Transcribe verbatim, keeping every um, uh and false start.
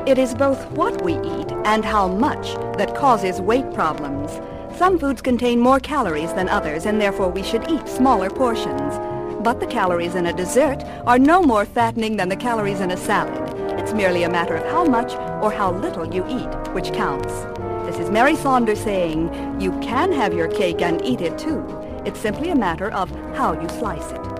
It is both what we eat and how much that causes weight problems. Some foods contain more calories than others, and therefore we should eat smaller portions. But the calories in a dessert are no more fattening than the calories in a salad. It's merely a matter of how much or how little you eat, which counts. This is Mary Saunders saying, you can have your cake and eat it too. It's simply a matter of how you slice it.